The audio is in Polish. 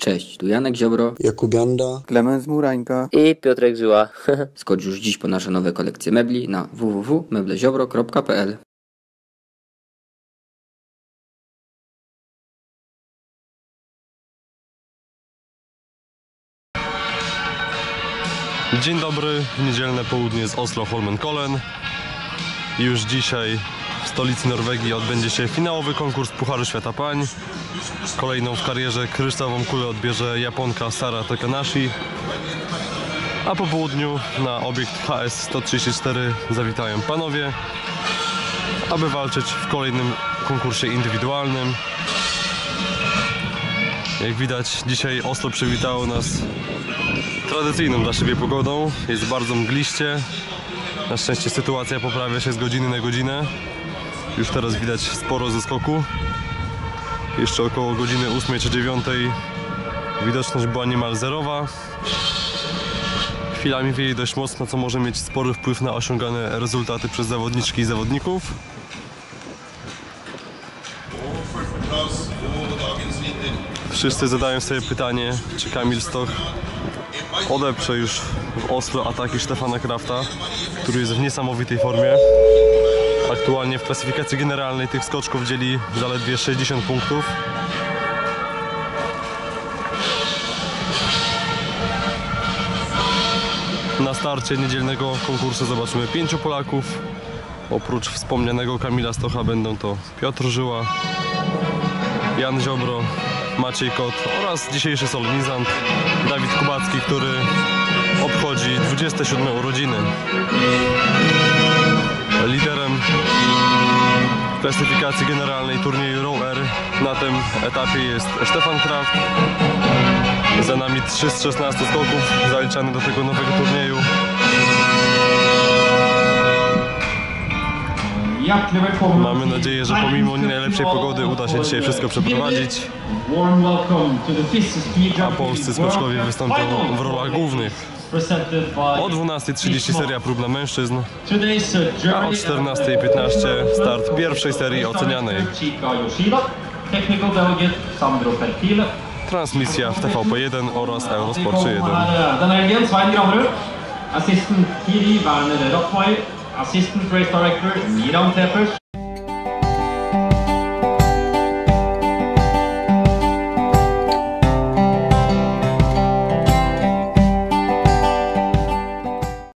Cześć, tu Janek Ziobro, Jakub Janda, Klemens Murańka i Piotrek Żyła. skocz już dziś po nasze nowe kolekcje mebli na www.mebleziobro.pl. Dzień dobry, w niedzielne południe z Oslo Holmenkollen. Już dzisiaj w stolicy Norwegii odbędzie się finałowy konkurs Pucharu Świata Pań. Kolejną w karierze kryształową kulę odbierze Japonka Sara Takanashi. A po południu na obiekt HS-134 zawitają panowie, aby walczyć w kolejnym konkursie indywidualnym. Jak widać, dzisiaj Oslo przywitało nas tradycyjną dla siebie pogodą. Jest bardzo mgliście. Na szczęście sytuacja poprawia się z godziny na godzinę. Już teraz widać sporo zeskoku. Jeszcze około godziny 8 czy 9 widoczność była niemal zerowa. Chwilami wieje dość mocno, co może mieć spory wpływ na osiągane rezultaty przez zawodniczki i zawodników. Wszyscy zadają sobie pytanie, czy Kamil Stoch odeprze już w Oslo ataki Stefana Krafta, który jest w niesamowitej formie. Aktualnie w klasyfikacji generalnej tych skoczków dzieli zaledwie 60 punktów. Na starcie niedzielnego konkursu zobaczymy 5 Polaków. Oprócz wspomnianego Kamila Stocha będą to Piotr Żyła, Jan Ziobro, Maciej Kot oraz dzisiejszy solenizant Dawid Kubacki, który obchodzi 27 urodziny. Liderem klasyfikacji generalnej turnieju Row Air na tym etapie jest Stefan Kraft. Za nami 3 z 16 skoków zaliczane do tego nowego turnieju. Mamy nadzieję, że pomimo nie najlepszej pogody uda się dzisiaj wszystko przeprowadzić, a polscy skoczkowie wystąpią w rolach głównych. O 12:30 seria prób dla mężczyzn, a o 14:15 start pierwszej serii ocenianej. Transmisja w TVP1 oraz Eurosport 1. Assistant PD Werner Rottweiler, Assistant Race Director Miran Teppers.